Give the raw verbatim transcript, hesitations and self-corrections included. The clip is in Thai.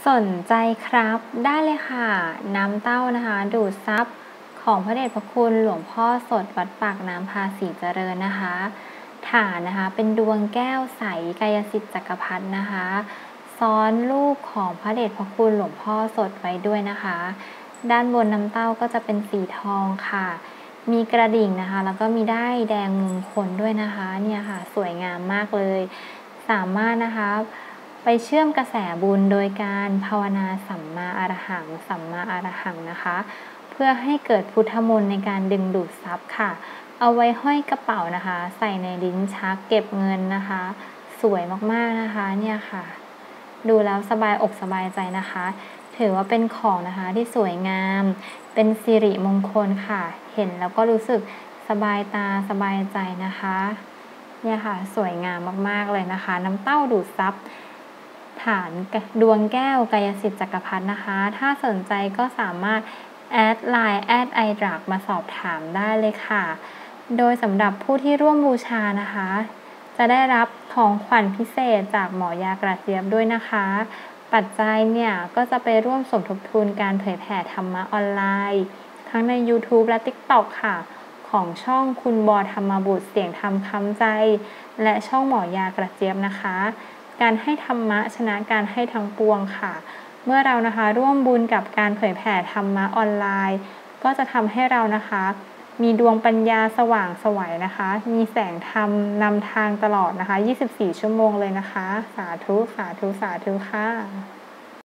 สนใจครับได้เลยค่ะ น้ำเต้านะคะ ดูดซับของพระเดชพระคุณหลวงพ่อสดวัดปากน้ำภาษีเจริญนะคะฐานนะคะเป็นดวงแก้วใสกายสิทธิ์จักรพรรดินะคะ ซ้อนรูปของพระเดชพระคุณหลวงพ่อสดไว้ด้วยนะคะ ด้านบนน้ำเต้าก็จะเป็นสีทองค่ะ มีกระดิ่งนะคะ แล้วก็มีด้ายแดงมงคลด้วยนะคะเนี่ยค่ะสวยงามมากเลย สามารถนะคะไปเชื่อมกระแสบุญโดยการภาวนาสัมมาอรหังสัมมาอรหังนะคะเพื่อให้เกิดพุทธมนต์ในการดึงดูดทรัพย์ค่ะเอาไว้ห้อยกระเป๋านะคะใส่ในลิ้นชักเก็บเงินนะคะสวยมากๆนะคะเนี่ยค่ะดูแล้วสบายอกสบายใจนะคะถือว่าเป็นของนะคะที่สวยงามเป็นสิริมงคลค่ะเห็นแล้วก็รู้สึกสบายตาสบายใจนะคะเนี่ยค่ะสวยงามมากๆเลยนะคะน้ำเต้าดูดซับฐานดวงแก้วกายสิทธิ์จักรพรรดินะคะถ้าสนใจก็สามารถแอดไลน์แอดไอดรักมาสอบถามได้เลยค่ะโดยสำหรับผู้ที่ร่วมบูชานะคะจะได้รับของขวัญพิเศษจากหมอยากระเจี๊ยบด้วยนะคะปัจจัยเนี่ยก็จะไปร่วมสมทบทุนการเผยแผ่ธรรมะออนไลน์ทั้งใน ยูทูบ และ ติ๊กต็อก ค่ะของช่องคุณบอธรรมบุตรเสียงธรรมคำใจและช่องหมอยากระเจี๊ยบนะคะการให้ธรรมะชนะการให้ทั้งปวงค่ะเมื่อเรานะคะร่วมบุญกับการเผยแผ่ธรรมะออนไลน์ก็จะทำให้เรานะคะมีดวงปัญญาสว่างไสวนะคะมีแสงธรรมนำทางตลอดนะคะยี่สิบสี่ชั่วโมงเลยนะคะสาธุสาธุสาธุค่ะ